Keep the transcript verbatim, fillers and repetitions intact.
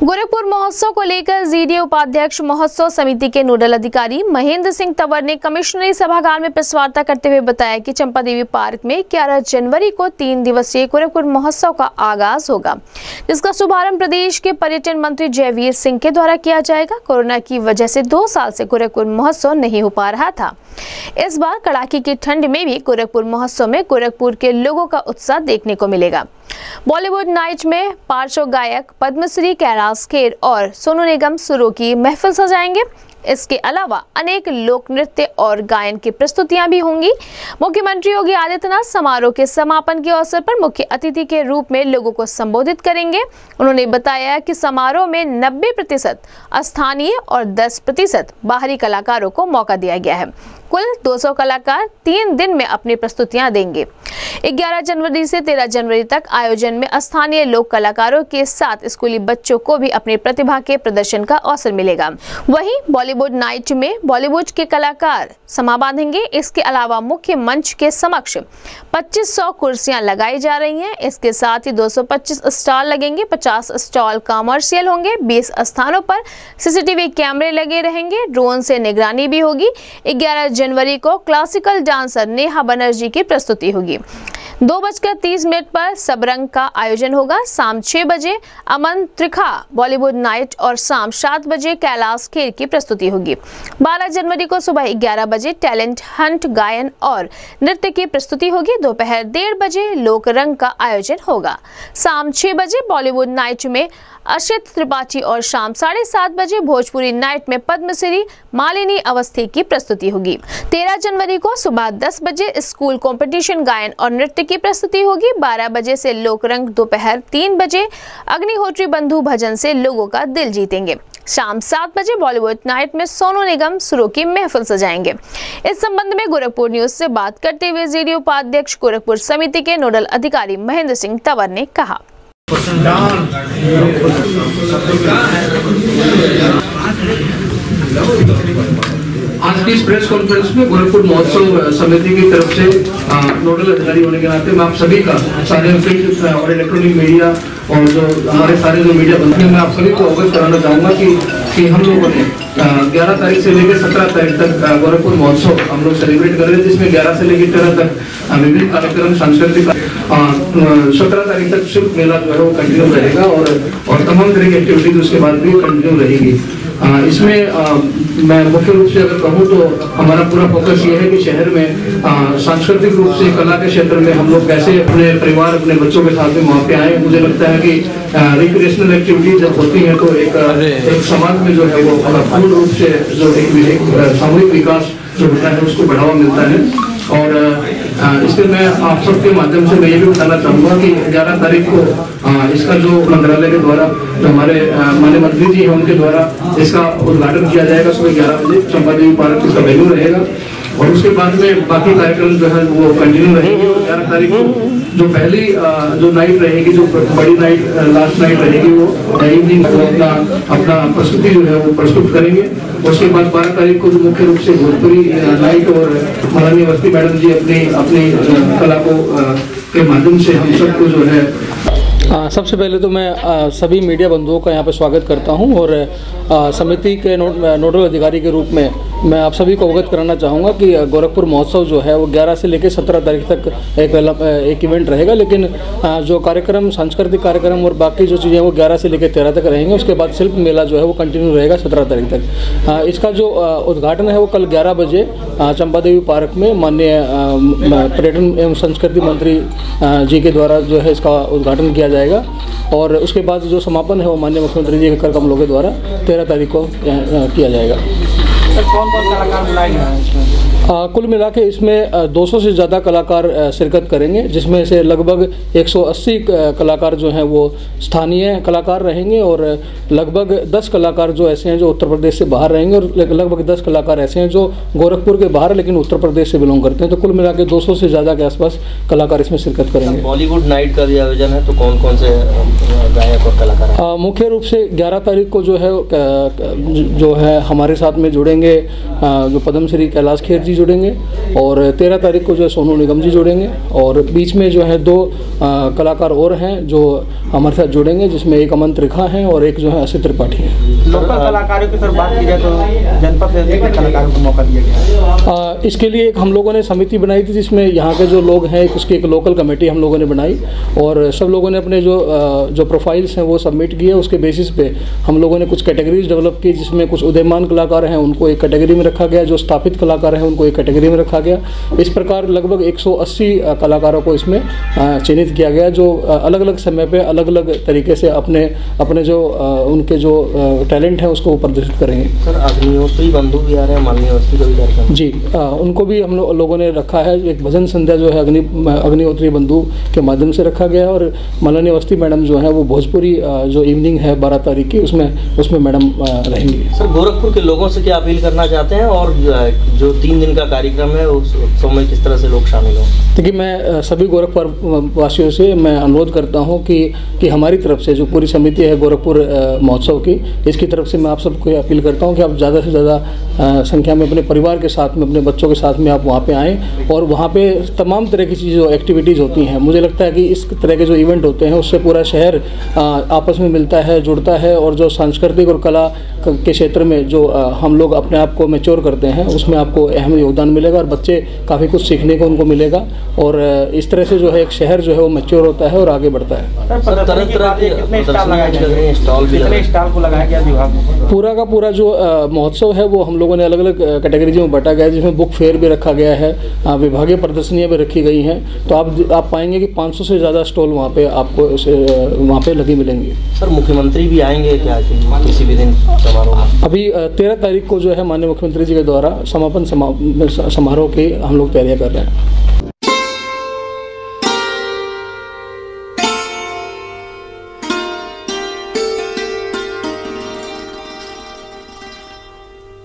गोरखपुर महोत्सव को लेकर जीडीए उपाध्यक्ष महोत्सव समिति के नोडल अधिकारी महेंद्र सिंह तंवर ने कमिश्नरी सभागार में प्रेस वार्ता करते हुए बताया कि चंपादेवी पार्क में ग्यारह जनवरी को तीन दिवसीय गोरखपुर महोत्सव का आगाज होगा, जिसका शुभारंभ प्रदेश के पर्यटन मंत्री जयवीर सिंह के द्वारा किया जाएगा। कोरोना की वजह से दो साल से गोरखपुर महोत्सव नहीं हो पा रहा था। इस बार कड़ाके की ठंड में भी गोरखपुर महोत्सव में गोरखपुर के लोगों का उत्साह देखने को मिलेगा। बॉलीवुड नाइट में पार्श्व गायक पद्मश्री कैलाश खेर और सोनू निगम सुरों की महफिल सजाएंगे। इसके अलावा अनेक लोक नृत्य और गायन की प्रस्तुतियां भी होंगी। मुख्यमंत्री योगी आदित्यनाथ समारोह के समापन के अवसर पर मुख्य अतिथि के रूप में लोगों को संबोधित करेंगे। उन्होंने बताया कि समारोह में नब्बे प्रतिशत स्थानीय और दस प्रतिशत बाहरी कलाकारों को मौका दिया गया है। कुल दो सौ कलाकार तीन दिन में अपनी प्रस्तुतियां देंगे। ग्यारह जनवरी से तेरह जनवरी तक आयोजन में स्थानीय लोक कलाकारों के साथ स्कूली बच्चों को भी अपनी प्रतिभा के प्रदर्शन का अवसर मिलेगा। वहीं बॉलीवुड नाइट में बॉलीवुड के कलाकार समा बांधेंगे। इसके अलावा मुख्य मंच के समक्ष पच्चीस सौ कुर्सियां लगाई जा रही हैं। इसके साथ ही दो सौ पच्चीस स्टॉल लगेंगे। पचास स्टॉल कॉमर्शियल होंगे। बीस स्थानों पर सीसीटीवी कैमरे लगे रहेंगे। ड्रोन से निगरानी भी होगी। ग्यारह जनवरी को क्लासिकल डांसर नेहा बनर्जी की प्रस्तुति होगी। दो बजकर तीस मिनट पर सबरंग का आयोजन होगा। शाम छह बजे अमन त्रिखा बॉलीवुड नाइट और शाम सात बजे कैलाश खेर की प्रस्तुति होगी। बारह जनवरी को सुबह ग्यारह बजे टैलेंट हंट गायन और नृत्य की प्रस्तुति होगी। दोपहर डेढ़ बजे लोक रंग का आयोजन होगा। शाम छह बजे बॉलीवुड नाइट में अक्षित त्रिपाठी और शाम साढ़े सात बजे भोजपुरी नाइट में पद्मश्री मालिनी अवस्थी की प्रस्तुति होगी। तेरह जनवरी को सुबह दस बजे स्कूल कंपटीशन गायन और नृत्य की प्रस्तुति होगी। बारह बजे से लोक रंग, दोपहर तीन बजे अग्निहोत्री बंधु भजन से लोगों का दिल जीतेंगे। शाम सात बजे बॉलीवुड नाइट में सोनू निगम सुरों की महफिल सजाएंगे। इस संबंध में गोरखपुर न्यूज से बात करते हुए जीडीए उपाध्यक्ष गोरखपुर समिति के नोडल अधिकारी महेंद्र सिंह तंवर ने कहा, आज की इस प्रेस कॉन्फ्रेंस में गोरखपुर महोत्सव समिति की तरफ से नोडल अधिकारी होने के नाते मैं आप सभी का, सारे प्रिंट और इलेक्ट्रॉनिक मीडिया और जो हमारे सारे जो मीडिया बंधु हैं, मैं आप सभी को अवगत कराना चाहूँगा कि कि हम लोगों ने ग्यारह तारीख से लेकर सत्रह तारीख तक गोरखपुर महोत्सव हम लोग सेलिब्रेट कर रहे हैं, जिसमें ग्यारह से लेकर तेरह तक विभिन्न कार्यक्रम सांस्कृतिक, सत्रह तारीख तक शिल्प मेला जो है वो कंटिन्यू रहेगा और और तमाम तरह की एक्टिविटीज उसके बाद भी कंटिन्यू रहेगी। आ, इसमें आ, मैं मुख्य रूप से अगर कहूँ तो हमारा पूरा फोकस ये है कि शहर में सांस्कृतिक रूप से कला के क्षेत्र में हम लोग कैसे अपने परिवार, अपने बच्चों के साथ में वहाँ पे आए। मुझे लगता है कि रिक्रिएशनल एक्टिविटी जब होती है तो एक एक समाज में जो है वो पूर्ण रूप से जो एक सामूहिक विकास जो होता है उसको बढ़ावा मिलता है। और इसलिए मैं आप सबके माध्यम से मैं ये भी बताना चाहूँगा कि ग्यारह तारीख को इसका जो मंत्रालय के द्वारा जो हमारे माननीय मंत्री जी हैं उनके द्वारा इसका उद्घाटन किया जाएगा सुबह ग्यारह बजे चंपादेवी पार्क इसका वेन्यू रहेगा और उसके बाद में बाकी कार्यक्रम जो है वो कंटिन्यू रहेंगे। और ग्यारह तारीख को जो पहली जो नाइट रहेगी, जो बड़ी नाइट लास्ट नाइट रहेगी, वो इवनिंग वो अपना अपना प्रस्तुति जो है वो प्रस्तुत करेंगे। उसके बाद बारह तारीख को जो मुख्य रूप से भोजपुरी नाइट और माननीय अवस्थी मैडम जी अपनी अपनी कला को के माध्यम से हम सबको जो है आ, सबसे पहले तो मैं आ, सभी मीडिया बंधुओं का यहाँ पर स्वागत करता हूँ और आ, समिति के नो, नोडल अधिकारी के रूप में मैं आप सभी को अवगत कराना चाहूँगा कि गोरखपुर महोत्सव जो है वो ग्यारह से लेकर सत्रह तारीख तक एक एक इवेंट रहेगा, लेकिन आ, जो कार्यक्रम, सांस्कृतिक कार्यक्रम और बाकी जो चीज़ें वो ग्यारह से लेकर तेरह तक रहेंगे। उसके बाद शिल्प मेला जो है वो कंटिन्यू रहेगा सत्रह तारीख तक। आ, इसका जो उद्घाटन है वो कल ग्यारह बजे चंपादेवी पार्क में माननीय पर्यटन एवं संस्कृति मंत्री जी के द्वारा जो है इसका उद्घाटन किया जाएगा और उसके बाद जो समापन है वो माननीय मुख्यमंत्री जी के कर कमलों के द्वारा तेरह तारीख को किया जाएगा। कौन कौन कलाकार बुलाएंगे इसमें? आ, कुल मिला के इसमें दो सौ से ज़्यादा कलाकार शिरकत करेंगे, जिसमें से लगभग एक सौ अस्सी कलाकार जो हैं वो स्थानीय कलाकार रहेंगे और लगभग दस कलाकार जो ऐसे हैं जो उत्तर प्रदेश से बाहर रहेंगे और लगभग दस कलाकार ऐसे हैं जो गोरखपुर के बाहर लेकिन उत्तर प्रदेश से बिलोंग करते हैं। तो कुल मिला के दो सौ से ज़्यादा के आसपास कलाकार इसमें शिरकत करेंगे। बॉलीवुड नाइट का भी आयोजन है, तो कौन कौन से गायक और कलाकार? मुख्य रूप से ग्यारह तारीख को जो है जो है हमारे साथ में जुड़ेंगे जो पद्मश्री कैलाश खेर जी जी जुड़ेंगे और तेरह तारीख को जो है सोनू निगम जी जुड़ेंगे और बीच में जो है दो आ, कलाकार और हैं जो हमारे साथ जुड़ेंगे, जिसमें एक अमन त्रिखा हैं और एक जो है असित त्रिपाठी हैं। लोकल कलाकारों की सर बात की जाए तो जनपद से कितने कलाकारों को मौका दिया गया है? इसके लिए एक हम लोगों ने समिति बनाई थी जिसमें यहाँ के जो लोग हैं उसकी एक लोकल कमेटी हम लोगों ने बनाई और सब लोगों ने अपने जो जो प्रोफाइल्स हैं वो सबमिट किए। उसके बेसिस पे हम लोगों ने कुछ कैटेगरीज डेवलप की, जिसमें कुछ उदयमान कलाकार हैं उनको एक कैटेगरी में रखा गया, जो स्थापित कलाकार हैं उनको एक कैटेगरी में रखा गया। इस प्रकार लगभग एक सौ अस्सी कलाकारों को इसमें चयनित किया गया जो अलग अलग समय पे अलग अलग तरीके से अपने अपने जो उनके जो टैलेंट है उसको प्रदर्शित करेंगे। सर अग्निहोत्री बंधु भी आ रहे हैं, माननीय अवस्थी का भी कार्यक्रम जी आ, उनको भी हम लो, लोगों ने रखा है। एक भजन संध्या जो है अग्नि अग्निहोत्री बंधु के माध्यम से रखा गया है और माननीय अवस्थी मैडम जो है वो भोजपुरी जो इवनिंग है बारह तारीख की उसमें उसमें मैडम रहेंगी। सर गोरखपुर के लोगों से क्या अपील करना चाहते हैं और जो तीन दिन का कार्यक्रम है उस उत्सव में किस तरह से लोग शामिल हों? देखिए मैं सभी गोरखपुर वासियों से मैं अनुरोध करता हूं कि कि हमारी तरफ से जो पूरी समिति है गोरखपुर महोत्सव की, इसकी तरफ से मैं आप सबको अपील करता हूं कि आप ज़्यादा से ज़्यादा संख्या में अपने परिवार के साथ में अपने बच्चों के साथ में आप वहां पे आएँ और वहां पे तमाम तरह की चीज़ जो एक्टिविटीज़ होती हैं, मुझे लगता है कि इस तरह के जो इवेंट होते हैं उससे पूरा शहर आपस में मिलता है, जुड़ता है और जो सांस्कृतिक और कला के क्षेत्र में जो हम लोग अपने आप को मैच्योर करते हैं उसमें आपको अहम योगदान मिलेगा और बच्चे काफ़ी कुछ सीखने को उनको मिलेगा और इस तरह से जो है एक शहर जो है वो मैच्योर होता है और आगे बढ़ता है। तरह तरह के स्टॉल को लगाया गया विभाग में। पूरा का पूरा जो महोत्सव है वो हम लोगों ने अलग अलग कैटेगरीज में बांटा गया है, जिसमें बुक फेयर भी रखा गया है, विभागीय प्रदर्शनियाँ भी रखी गई हैं। तो आप आप पाएंगे कि पाँच सौ से ज़्यादा स्टॉल वहाँ पे आपको वहाँ पे लगी मिलेंगी। सर मुख्यमंत्री भी आएंगे क्या किसी भी दिन समारोह? अभी तेरह तारीख को जो है माननीय मुख्यमंत्री जी के द्वारा समापन समारोह की हम लोग तैयारियां कर रहे हैं।